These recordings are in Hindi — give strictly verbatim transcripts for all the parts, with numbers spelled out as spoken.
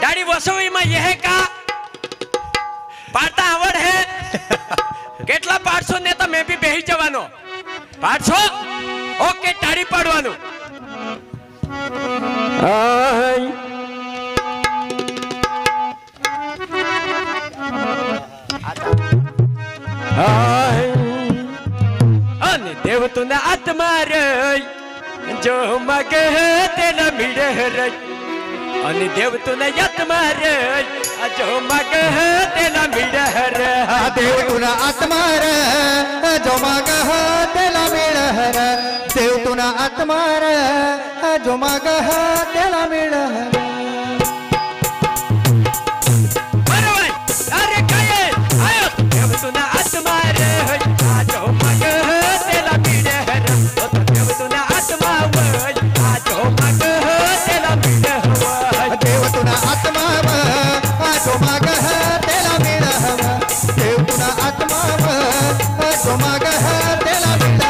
दाढ़ी वसवी में यह का पाटा आवड़ है કેટલા પાડશો ને તો મે બી બેહી જવાનો પાડશો ઓકે તાળી પાડવાનું આય આય અને દેવ તુના આત્મા રે જો મગે તેના મીડે રે અને દેવ તુના આત્મા રે जो मग तेला मिड़ रे देव तुना आत्मा रे जो मग तेला मिड़ रे देव तुना आत्मा रे जो मग तेला मिड़ रे अरे अरे काये आयो देव तुना आत्मा रे जो मग तेला मिड़ रे देव तुना आत्मा वे जो मग तेला मिड़ रे देव तुना आत्मा जो मग तेला मिड़ रे देव तुना आत्मा जो मग तेला मिड़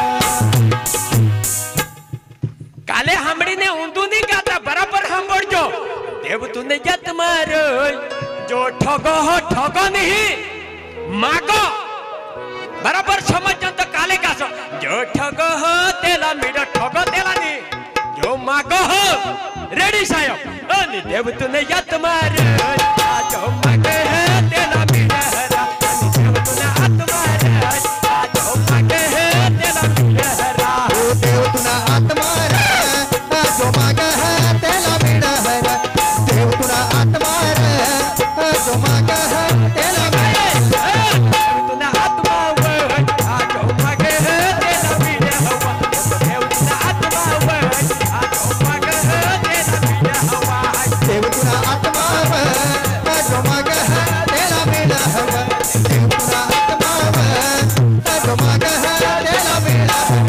काले हमड़ी ने ऊंधू नहीं गाता बराबर हम बोल जो देव तूने जत मारो जो ठगो हो ठगो नहीं मागो बराबर समझ तो काले का सो जो ठगो हो तेला मिड़ा ठगो तेला नहीं जो मागो हो रेडी सायो अनि देव तूने जत मारो जो मागे तेला मिड़ा अनि देव तूने हाथ मारो जो मागे तेला मिड़ा देव तुना आत्मा जो मग तेला मिड़ रे देव तुना आत्मा जो मग तेला तुना आत्मा वे जो मग तेला मिड़ हवा देव तुना आत्मा वे जो मग तेला मिड़ हवा देव तुना आत्मा जो मग तेला मिड़ हवा देव तुना आत्मा जो मग तेला मिड़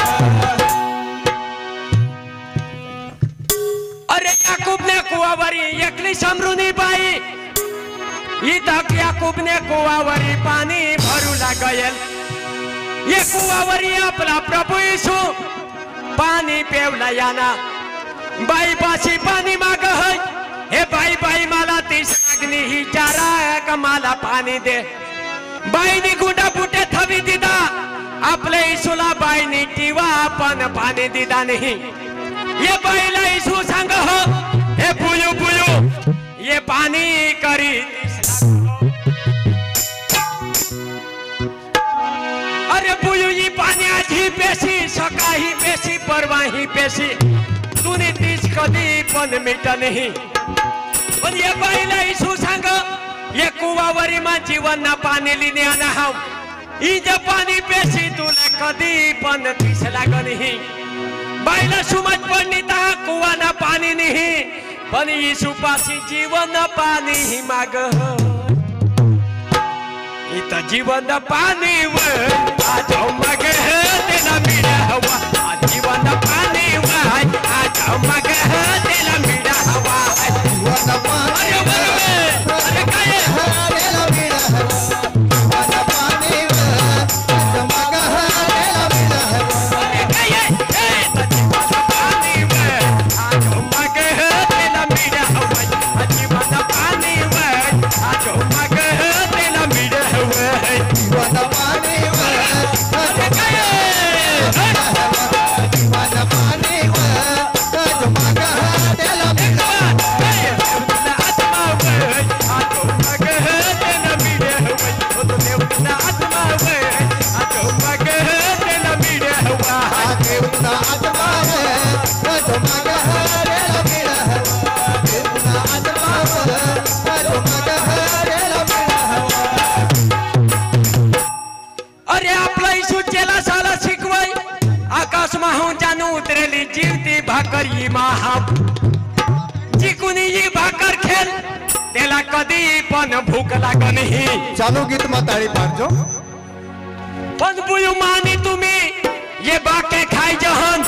अरे याकूब ने कुवावरी एकली समरूनी बाई ई तक याकूब ने कुवावरी पानी भरू लागेल ये कुवावरी आपला प्रभु यीशु पानी पेवला याना बाई पाशी पानी माग है हे बाई बाई मला तीस अग्नि ही चारा का माला पाणी दे बाईनी गुंडा बुटे थवी दिदा आपले यीशुला बाईनी टीवा पण पाणी दिदा नहीं ये बाईला यीशु सांग हो हे पुयू पुयू ये पानी करी अरे पुयू ये पानी आजी पेशी सकाही पेशी परवाही पेशी तूने तीस कदी पण मिटा नहीं पण ये बाईला यीशु सांग ये कुवावरी मा जीवन ना पाणी लिने आना हम ई जे पाणी पेशी तुला कदी पण तीस लाग नहीं बाईला सुमत पडनी ता कुवा ना पाणी नहीं पण यीशु पाशी जीवन पाणी ही माग इत जीवन पाणी व आज मग तेला मिड़ हवा जीवन पाणी व आज मग तेला मिड़ हवा जीवन पानी अरे काय तेला मिड़ हवा जीवन पानी जो मग तेला मिड़ हवा अरे काय जीवन पाणी व आज मग तेला मिड़ हवा जीवन पाणी व आज मग तेला मिड़ हवा जीवन पानी अरे काय जीवन पानी जो मग तेला मिड़ देव तुना आत्मा जो मग तेला मिड़ हवा देव तुना आत्मा जो मग तेला मिड़ हवा अरे आपला यीशु चेला साला शिकवाई आकाश माहून जानू उतरेली जीवती भाकर ही महा जिकुनी ही भाकर खेल तेला कधी पण भूक लाग नहीं चालू गीत में ताड़ी पाडजो पण बुयू मानी तुम्ही ये बाके खाई जहन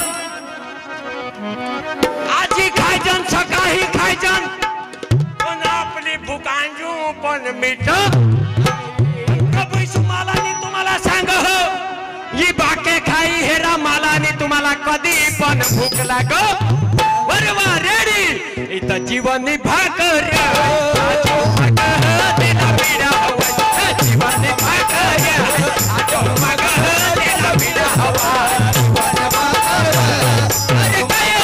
आजी खाई जन सकाही खाई जन पण आपली भूकांजू पण मिट प्रभू यीशु मालानी तुम्हाला सांग हो ये बाके खाई हेरा मालानी तुम्हाला कधी पण भूक लाग बरोबर रेडी इथं जीवन भाकर आजो मग तेला बीड़ा हवा जीवन भाकर आजो मग तेला बीड़ा हवा जीवन भाकर अरे गए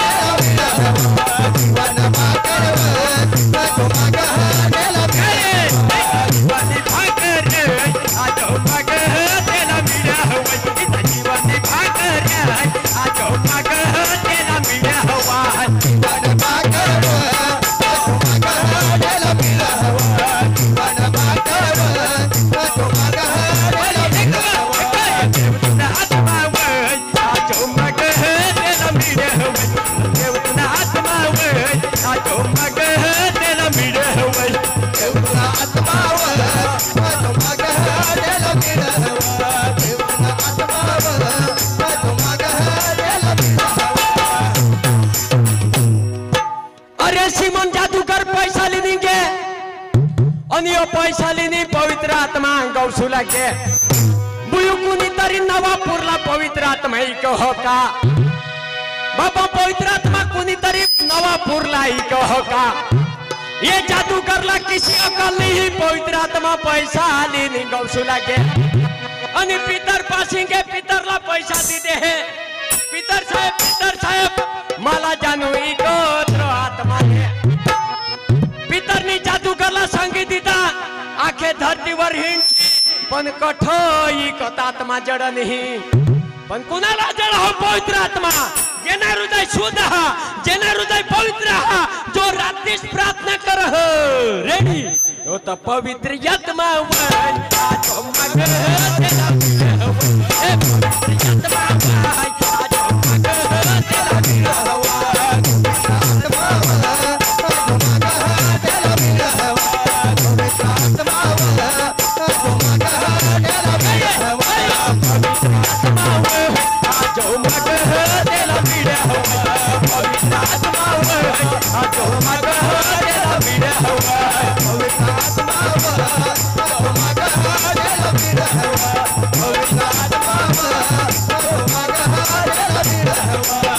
जीवन भाकर आजो मग तेला जीवन भाकर आजो मग तेला बीड़ा हवा जीवन भाकर आजो मग तेला बीड़ा हवा जीवन भाकर आजो मग तेला बीड़ा हवा जीवन भाकर आजो मग तेला बीड़ा हवा आत्मा वय आजो मग तेला बीड़ा हवा देवना आत्मा वय आजो मग तेला बीड़ा हवा देवना आत्मा वय आजो मग तेला बीड़ा हवा देवना आत्मा वय आजो मग तेला बीड़ा हवा अरे सिमन जादूगर पैसा लेनेंगे आणि यो पैसा लेने पवित्र आत्मा गौसुला के बुयु कुणीतरी नवापूरला पवित्र आत्मा एक हो का बाबा पवित्र आत्मा कुणीतरी नवापूरला एक हो का ये जादूगरला किसी अकल नहीं पवित्र आत्मा पैसा लेने गौसुला के आणि पितर पासिंगे पितरला पैसा दीदे है पितर साहेब पितर साहेब मला जानू इकोत्र आत्मा है पितरनी जादूगरला सांगितलं आखे धरतीवर हिंडची पण कठ इकत आत्मा जड नाही पण कुणाला जड हो पवित्र आत्मा जेना हृदय शुद्ध हा जेना हृदय पवित्र हा जो रात्रीच प्रार्थना कर रेडी हो तो पवित्र आत्मा वय आजो मग तेला बीड़ा हवा हे पवित्र आत्मा वय आजो मग तेला बीड़ा हवा आत्मा वय आजो मग तेला बीड़ा हवा पवित्र आत्मा वय आजो मग तेला बीड़ा हवा पवित्र आत्मा वय आजो मग तेला बीड़ा हवा पवित्र आत्मा वय आजो मग तेला बीड़ा हवा पवित्र आत्मा वय आजो मग तेला बीड़ा हवा पवित्र आत्मा वय आजो मग तेला बीड़ा हवा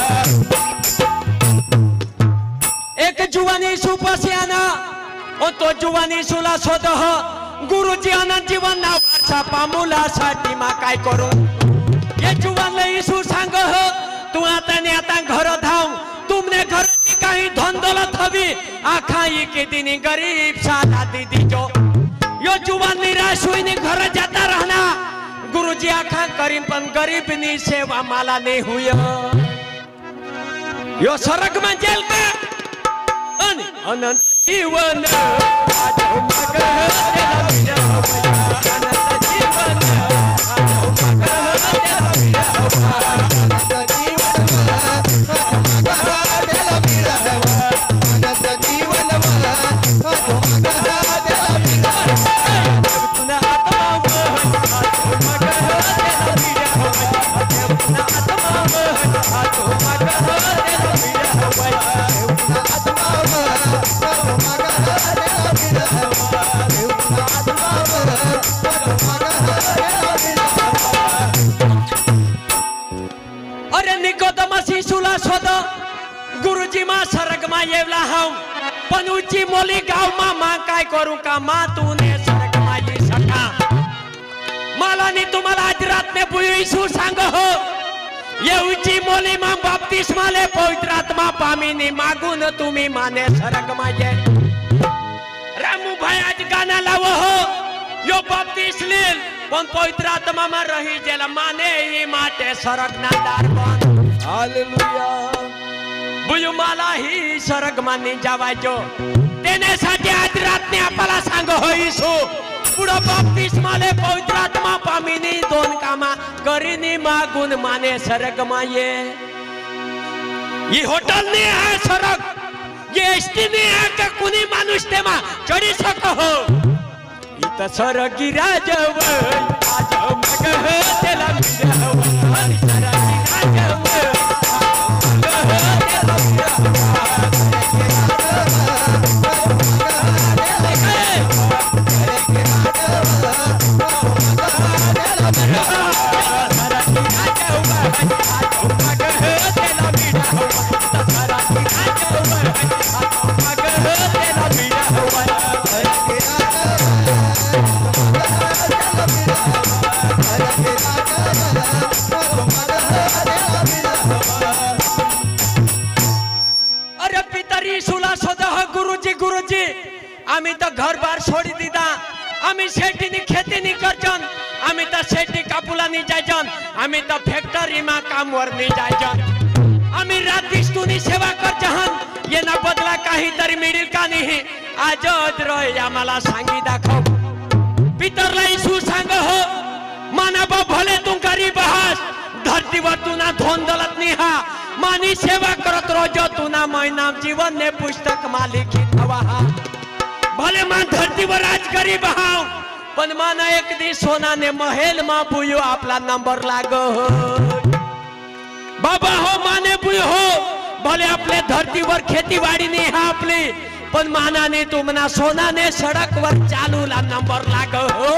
एक जुवानी सुपसियाना ओ तो जुवानी सुला शोध गुरुजी अनंत जीवन ना वारसा पामुलासाठी मा काय करू ये जुवानला येशू सांग तू आता ने आता घर धाव तुमने घर की काही धन दौलत हवी आखा के दिनी गरीब साला दीदी जो यो जुवान निराश हुई घर जाता रहना गुरुजी आखा करीम पण गरीब नी सेवा माला नहीं हुई यो सरग में जेल का अनंत जीवन आजो मग तेला बीड़ा हवा अनंत जीवन आजो मग तेला बीड़ा हवा अनंत जीवन वय आजो मग तेला बीड़ा हवा अनंत जीवन वय आजो मग तेला बीड़ा हवा देवना आत्मा वय आजो मग तेला बीड़ा हवा देवना आत्मा वय आजो मग तेला बीड़ा हवा देवना आत्मा वय आजो मग तेला बीड़ा हवा देवना आत्मा वय आजो मग तेला बीड़ा हवा अरे निकोदमा शिशुला शोध गुरुजी मा सरग मा येवला हाव पण उची मोली गाव मा मा काय करू का मा तूने सरग मा ये सका मला नी तुम्हाला आज रात में बुयु यीशु सांग हो ये उची मोली मा बपतिस्मा ले पवित्र आत्मा पामी नी मागून तुम्ही माने सरग मा ये रामू भाई आज गाना लावो हो यो बपतिस लील पण पवित्र आत्मा मा रही जेला माने ही माटे सरग ना दार बन हालेलुया बुयु मला ही सरग मानी जावायचो तेने साठी आज रात ने आपला सांग हो येशू पुढे बपतिस्मा ले पवित्र आत्मा पामिनी दोन कामा करीनी मागून माने सरग माये ये होटल ने है सरग ये एसटी ने है के कुनी मानुष तेमा चढी सको हो इता सरगी राजव आज मग तेला बीड़ा हवा सरगी राजव Thank you. आम्ही तर घर बार सोडी दिदा आम्ही शेतीनी खेती नहीं करजन आम्ही तर शेती कापुला नहीं जायजन आम्ही तर फॅक्टरी मा कामवर नहीं जायजन आम्ही रात दिसतुनी सेवा करजहन ये ना बदला काहीतरी मिळेल का नाही आज रोय आम्हाला सांगी दाखव पितरला इसू सांग हो मानव भले तू गरीब हास धरतीवर तुना धोंदलत निहा मानी सेवा करत रोजो तुना महिना जीवन ने पुस्तक मालिकी हवा भले मान धरतीवर आज गरीब हाव पण माना एक दी सोना ने महल मा बुयो आपला नंबर लाग बाबा हो माने बुयो हो भले आपले धरतीवर खेतीवाडी नहीं हा आपली पण माना ने तुमना सोना ने सड़क वर चालू ला नंबर लाग हो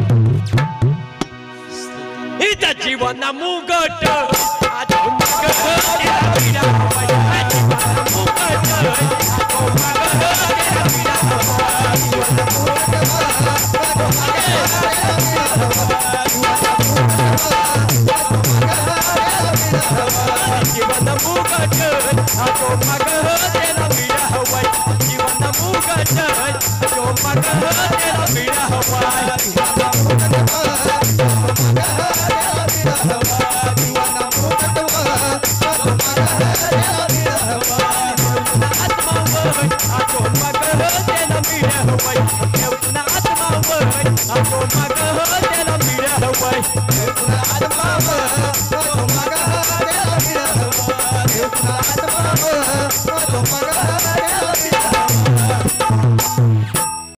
इता जीवन ना मुगट आज मुगट तेरा जीवन मुगट आजो मग तेरा मीरा हवाई जीवन मुगट जो मग तेरा मीरा हवाई आत्मा